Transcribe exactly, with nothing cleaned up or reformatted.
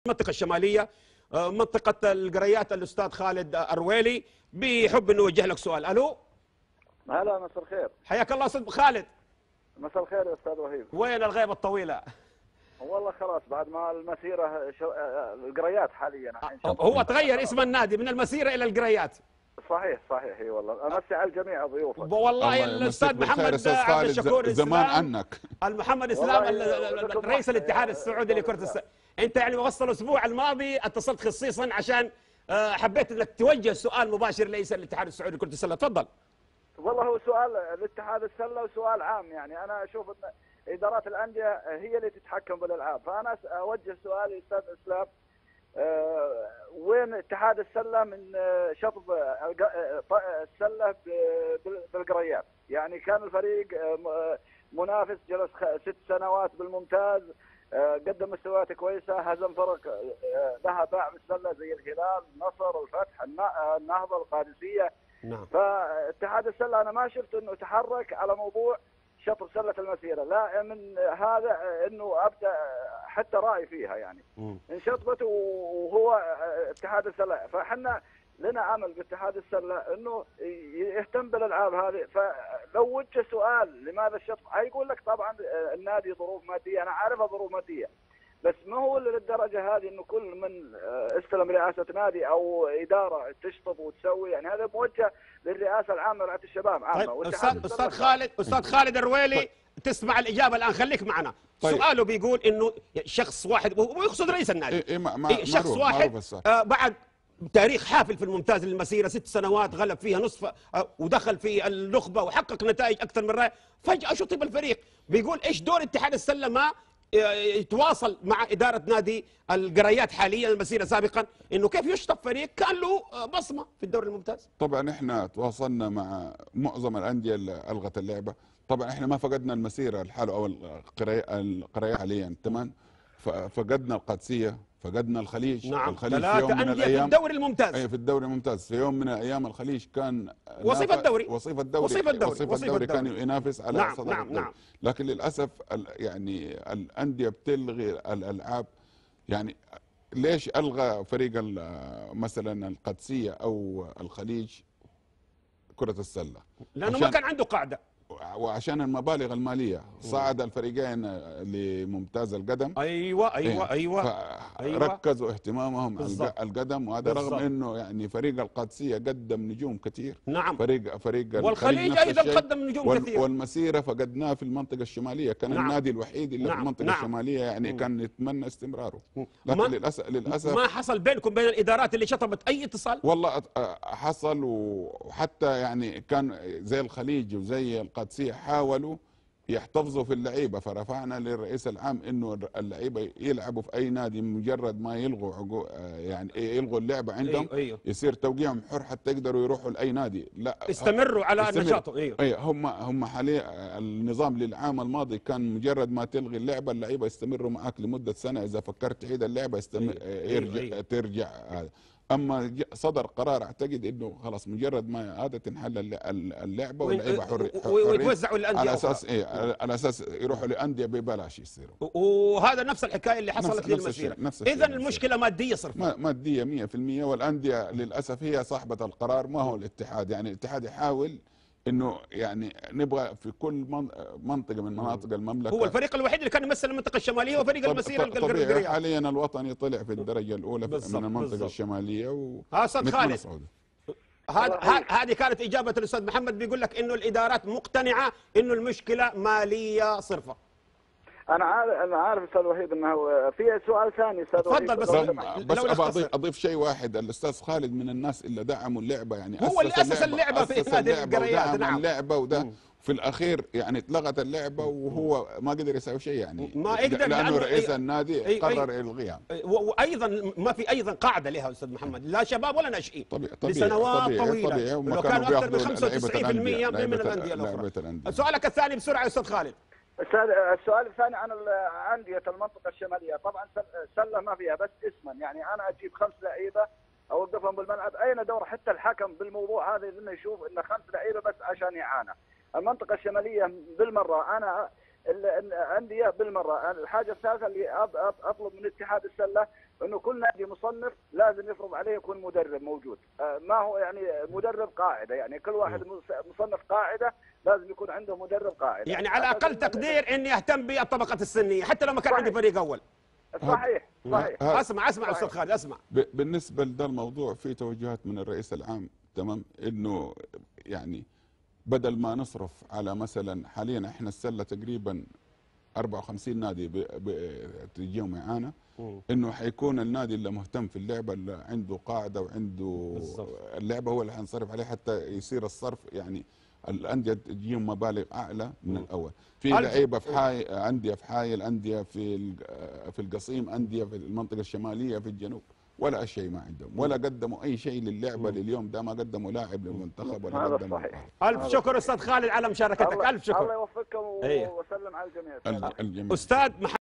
المنطقة الشمالية منطقة القريات الأستاذ خالد أرويلي بيحب أنه يوجه لك سؤال. ألو. هلا، مساء الخير. حياك الله أستاذ خالد. مساء الخير يا أستاذ وهيب. وين الغيبة الطويلة؟ والله خلاص بعد ما المسيرة شو... القريات حاليا. هو تغير اسم النادي من المسيرة إلى القريات. صحيح صحيح اي والله. امسي على الجميع ضيوفك. والله الاستاذ محمد عبد الشكور زمان عنك المحمد اسلام رئيس الاتحاد السعودي لكرة السلة. انت يعني وصل الاسبوع الماضي اتصلت خصيصا عشان حبيت انك توجه سؤال مباشر لرئيس الاتحاد السعودي لكرة السلة. تفضل. والله هو سؤال الاتحاد السلة وسؤال عام، يعني انا اشوف ان ادارات الانديه هي اللي تتحكم بالالعاب، فانا اوجه سؤالي استاذ اسلام، أه وين اتحاد السله من شطب السله بالقريات؟ يعني كان الفريق منافس، جلس ست سنوات بالممتاز، قدم مستويات كويسه، هزم فرق لها باع بالسله زي الهلال، النصر، الفتح، النهضه، القادسيه. نعم. فاتحاد السله انا ما شفت انه تحرك على موضوع شطب سله المسيره، لا من هذا انه ابدا حتى راي فيها، يعني انشطبت وهو اتحاد السله. فاحنا لنا امل باتحاد السله انه يهتم بالالعاب هذه. فلو وجه سؤال لماذا الشطب، هيقول لك طبعا النادي ظروف ماديه، انا عارفها ظروف ماديه، بس ما هو للدرجه هذه انه كل من استلم رئاسه نادي او اداره تشطب وتسوي، يعني هذا موجه للرئاسه العامه لرعايه الشباب عامه. طيب استاذ استاذ خالد استاذ خالد الرويلي، طيب. تسمع الاجابه الان، خليك معنا. طيب. سؤاله بيقول انه شخص واحد ويقصد رئيس النادي، إيه إيه ما إيه شخص معروف واحد معروف آه بعد تاريخ حافل في الممتاز للمسيره، ست سنوات غلب فيها نصف آه ودخل في النخبه وحقق نتائج اكثر من رائعه، فجاه شطب الفريق. بيقول ايش دور اتحاد السله ما يتواصل مع إدارة نادي القريات حاليا، المسيرة سابقا، إنه كيف يشطب فريق كان له بصمة في الدوري الممتاز. طبعا احنا تواصلنا مع معظم الأندية اللي ألغت اللعبة. طبعا احنا ما فقدنا المسيرة الحالة أو القرية حاليا، تمام. فقدنا القادسية، فقدنا الخليج. نعم. الخليج في يوم من الأيام في الدوري الممتاز. أي في الدوري الممتاز في يوم من الأيام الخليج كان وصيف الدوري وصيف الدوري وصيف الدوري, وصيف الدوري, الدوري كان ينافس على نعم صدر نعم الدوري. نعم. لكن للأسف يعني الأندية بتلغي الألعاب. يعني ليش ألغى فريق مثلا القادسية أو الخليج كرة السلة؟ لأنه ما كان عنده قاعدة، وعشان المبالغ الماليه. صعد الفريقين لممتاز القدم. ايوه ايوه ايوه, أيوة. ركزوا اهتمامهم بالزبط. القدم، وهذا رغم انه يعني فريق القادسيه قدم نجوم كثير. نعم. فريق فريق والخليج ايضا قدم نجوم وال كثير. والمسيره فقدناه في المنطقه الشماليه، كان نعم. النادي الوحيد اللي نعم. في المنطقه نعم. الشماليه يعني م. كان يتمنى استمراره. لكن للاسف للاسف ما حصل بينكم بين الادارات اللي شطبت اي اتصال؟ والله حصل، وحتى يعني كان زي الخليج وزي القادسيه حاولوا يحتفظوا في اللعيبه، فرفعنا للرئيس العام انه اللعيبه يلعبوا في اي نادي، مجرد ما يلغوا يعني يلغوا اللعبه عندهم. أيوه أيوه. يصير توقيعهم حر حتى يقدروا يروحوا لاي نادي. لا استمروا على نشاطهم. ايوه ايوه هم هم حاليا النظام للعام الماضي كان مجرد ما تلغي اللعبه اللعيبه يستمروا معك لمده سنه، اذا فكرت تعيد اللعبه يستمر أيوه يرجع أيوه. ترجع هذا. اما صدر قرار اعتقد انه خلاص مجرد ما هذا تنحل اللعبه واللعيبه حر ويتوزعوا للانديه على اساس ايه على اساس يروحوا لانديه ببلاش يصيروا. وهذا نفس الحكايه اللي حصلت للمسيره. اذا المشكله ماديه صرفا. ماديه مئة بالمئة، والانديه للاسف هي صاحبه القرار ما هو الاتحاد. يعني الاتحاد يحاول انه يعني نبغى في كل منطقه من مناطق المملكه. هو الفريق الوحيد اللي كان يمثل المنطقه الشماليه هو فريق المسيره القريات. حاليا الوطني طلع في الدرجه الاولى من المنطقه بالزبط. الشماليه و استاذ خالد، هذا هذه كانت اجابه الاستاذ محمد، بيقول لك انه الادارات مقتنعه انه المشكله ماليه صرفه. انا عارف انا عارف استاذ وحيد انه في سؤال ثاني استاذ تفضل. بس بس ابغى اضيف اضيف شيء واحد. الاستاذ خالد من الناس اللي دعموا اللعبه، يعني هو اللي اسس اللعبه في نادي القريات. نعم اللعبه وده م. في الاخير يعني اتلغت اللعبه وهو ما قدر يسوي شيء، يعني ما يقدر لانه رئيس النادي قرر الغيها. وايضا ما في ايضا قاعده لها استاذ محمد، لا شباب ولا ناشئين لسنوات طويله، ولو كانوا اكثر من خمسة وتسعين بالمئة من الانديه الاخرى. سؤالك الثاني بسرعه يا استاذ خالد. السؤال الثاني عن أندية المنطقة الشمالية. طبعا سلة ما فيها بس اسما، يعني أنا أجيب خمس لعيبة أوقفهم بالملعب، أين دور حتى الحكم بالموضوع هذا إنه يشوف إنه خمس لعيبة بس عشان يعانى. المنطقة الشمالية بالمرة أنا الأندية بالمرة. الحاجة الثالثة اللي أطلب من اتحاد السلة انه كل نادي مصنف لازم يفرض عليه يكون مدرب موجود، ما هو يعني مدرب قاعده، يعني كل واحد مصنف قاعده لازم يكون عنده مدرب قاعده. يعني على اقل تقدير اني اهتم بالطبقه السنيه حتى لو ما كان عندي فريق اول. صحيح صحيح. اسمع اسمع استاذ خالد اسمع. بالنسبه لده الموضوع في توجهات من الرئيس العام، تمام، انه يعني بدل ما نصرف على مثلا حاليا احنا السله تقريبا أربعة وخمسين نادي بتجيهم اعانه، انه حيكون النادي اللي مهتم في اللعبه اللي عنده قاعده وعنده بالزبط. اللعبه هو اللي حنصرف عليه حتى يصير الصرف، يعني الانديه تجيهم مبالغ اعلى من م. الاول. في لعيبه في حاي انديه في حايل، انديه في في القصيم، انديه في المنطقه الشماليه في الجنوب، ولا شيء ما عندهم، ولا قدموا اي شيء للعبه لليوم ده، ما قدموا لاعب للمنتخب ولا هذا قدموا. صحيح. الف شكر استاذ خالد على مشاركتك، الف شكر. الله يوفقكم وسلم على الجميع. الجميع. استاذ